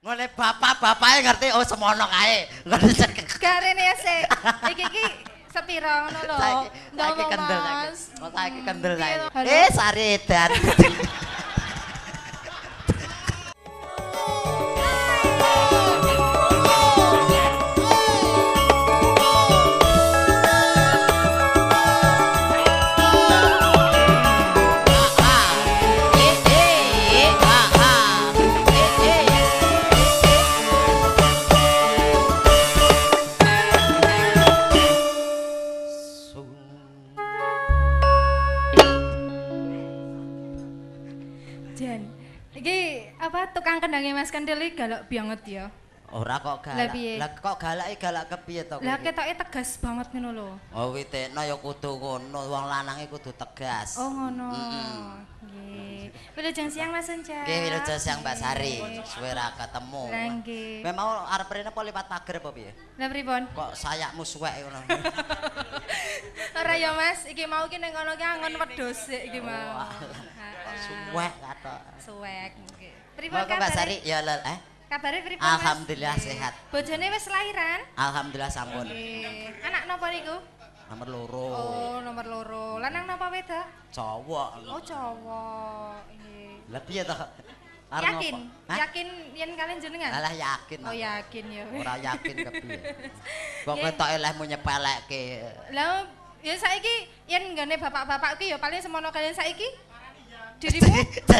Ngene bapak-bapake ngerti oh semono kae. Garene ya sik. Iki sepira ngono lho. Saiki kendel saiki. Oh saiki kendel saiki. Halo? Sari edan. Jan. Iki apa tukang kendangnya Mas Kendil iki galak banget ya. Ora kok galak. Lah kok galake galak kepiye to? Lah ketoke tegas banget ngono lho. Oh witekno ya kudu ngono, wong lanange kudu tegas. Oh ngono. Nggih. Wilujeng siang Mas Unca. Nggih, wilujeng siang Mbak Sari. Suwe ra ketemu. Lah nggih. Kowe mau arep rene apa liwat pager apa piye? Lah pripun? Kok sayakmu suwek ngono. Ora ya Mas, iki mau ki ning kono ki angon wedhus sik iki mau. Suwek katok. Suwek nggih. Pripun Mbak kabare? Sari ya Kabare pripun? Alhamdulillah sehat. Bojone wis lahiran? Alhamdulillah sampun. Nggih. Anak napa niku? Nomor loro. Oh, nomor loro. Lanang napa wedok? Cowok. Oh, cowok. Nggih. Lah piye to? Yakin? Yakin yen kalian jenengan? Alah yakin. Oh, yakin ya. Ora yakin kepiye. Kok ketoke lehmu nyepelekke. Lah, ya saiki yen nggone bapak-bapak ki ya paling semono kalian saiki. Dirimu?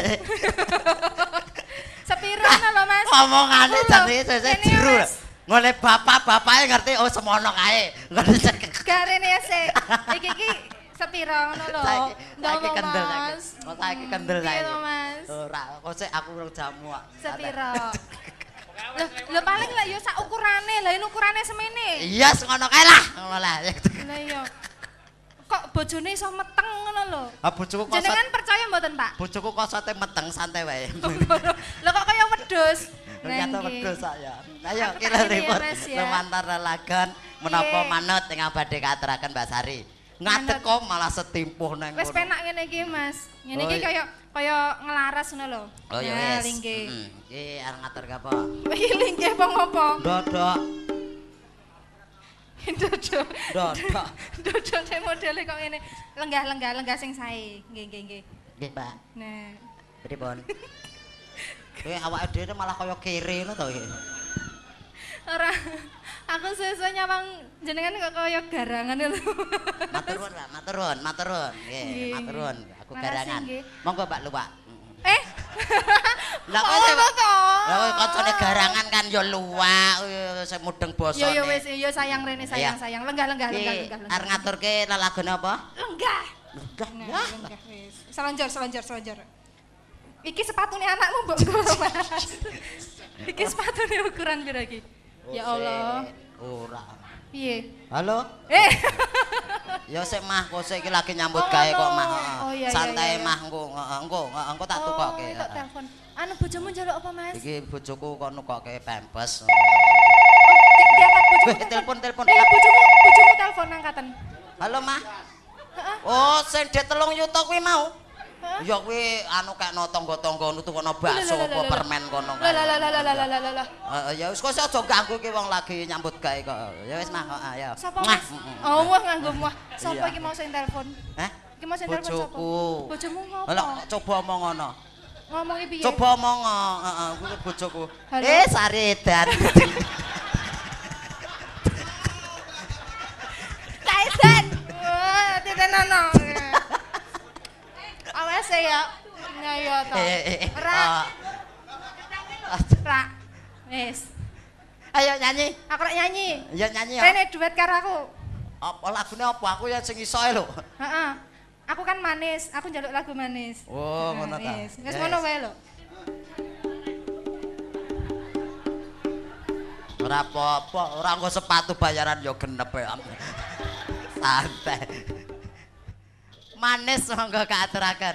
Sepiro lho Mas? Omongane jane sesuk jero. Ngene bapak-bapake ngerti oh semono kae. Garene ya sik. Iki sepiro ngono lho. Saiki kendel saiki. Oh saiki kendel saiki. Mas. Ora, kok sik aku urung jamu kok. Sepiro? Lah paling lah ya sak ukurane. Lah ini ukurane semene. Iya, ngono kae lah. Ngono lah. Lah iya. Kok bojone iso meteng ngono lho. Ah bojoku kok jenengan percaya mboten, Pak? Bojoku kok sote meteng santai wae. Lah kok kaya wedhus. Ternyata wedhus saya. Ayo kira repot. Lumantar lelagon menapa manut ingkang badhe katuraken Mbak Sari. Ngadeg kok malah setimpuh nang. Wis penak ngene iki, Mas. Ngene iki kaya ngelaras ngono lho. Oh ya wis. Linggih. Iki arep ngatur apa? Iki linggih apa ngopo? Dodok. Dodok. Dodok. Dodok nek modele kok ngene. Lenggah sing sae. Nggih. Nggih, Pak. Nah. Pripun? Kowe awake dhewe malah kaya kere ngono to iki. Ora. Aku sesuk nyawang jenengan kok kaya garangan lho. Matur nuwun, Pak. Matur nuwun. Nggih, matur nuwun. Aku garangan. Monggo, Pak, luwak. Lah kowe lah kancane garangan kan ya luwak sing mudeng basane. Ya wis ya sayang rene sayang. Lenggah. Arep ngaturke lelagone apa? Lenggah. Lenggah. Wis. Selonjor. Iki sepatune anakmu mbok nggo, Mas. Iki sepatune ukuran pira iki? Ya Allah. Ora. Piye? Halo? Ya sik mah, kok iki lagi nyambut gawe kok mah. Santai mah engko tak tukokke. Tak telepon. Anu bojomu njaluk apa, Mas? Iki bojoku kok nukokke pempes. Diangkat bojomu. Telepon. Bojomu telepon angkatan. Halo, Mah. Oh, sing det 3 yuta kuwi mau. Ya kuwi anu kekno tangga-tangga nutukno bakso apa permen kono. Lah. Ya wis kok aja ganggu ki wong lagi nyambut gawe kok. Ya wis mah kok ya. Sapa Mas? Oh, wah nganggo muah. Sapa iki mau sing telepon? Hah? Iki mau sing telepon sapa? Bojoku. Bojomu ngopo? Lah coba omong ngono. Ngomongi piye? Coba omong heeh kuwi bojoku. Halo? Sari edan. Kaisan. Wah, titenono. Awas ya. Ya to. Ra. Wis. Ayo nyanyi. Aku rek nyanyi. Ya nyanyi ya. Rene duet karo aku. Apa lagune apa? Aku ya sing iso lho. Heeh. Aku kan manis, aku njaluk lagu manis. Oh, ngono ta. Wis ngono wae lho. Ora apa-apa, ora nggo sepatu bayaran ya genep ya. Santai. Manis monggo kaaturaken.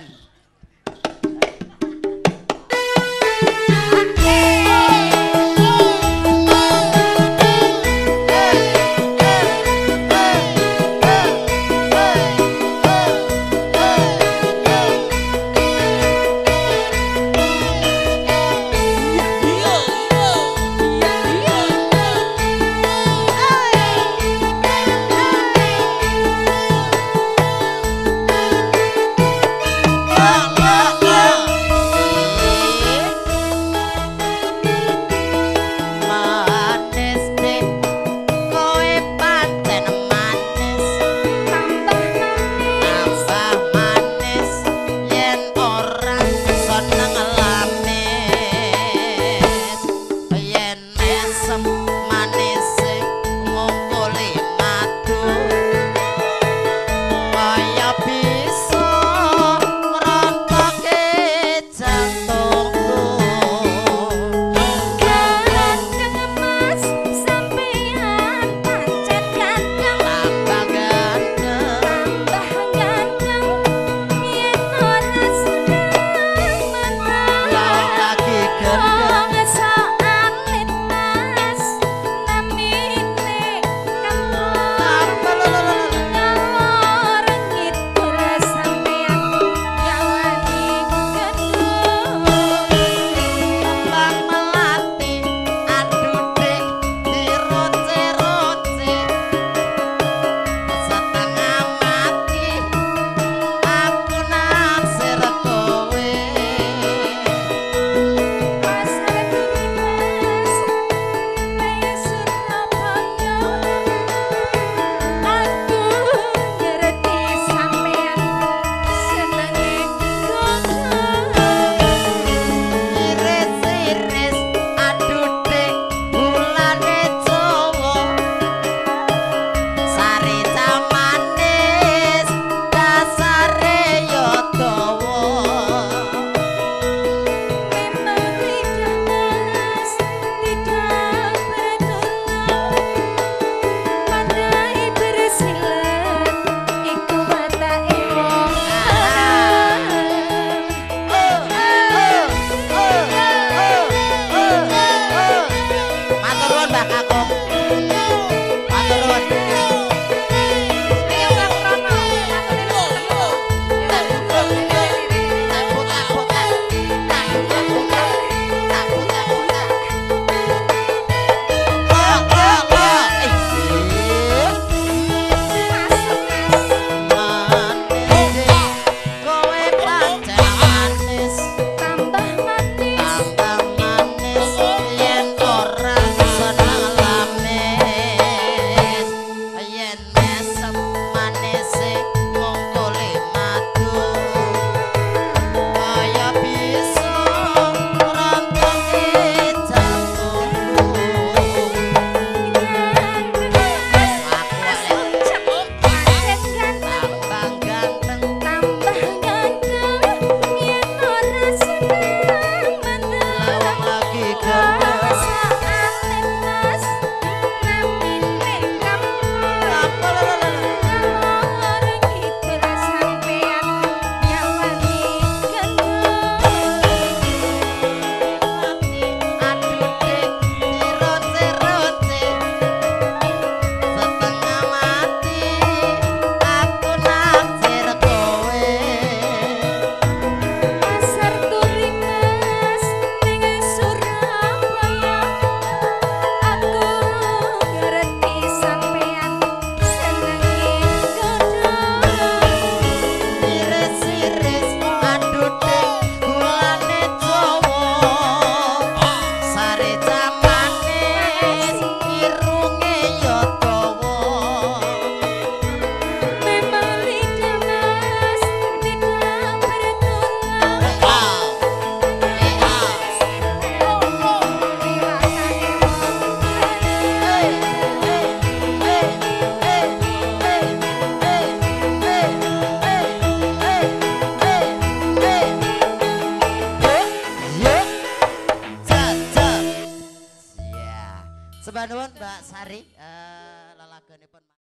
Sembah nuwun Mbak Sari lelagonipun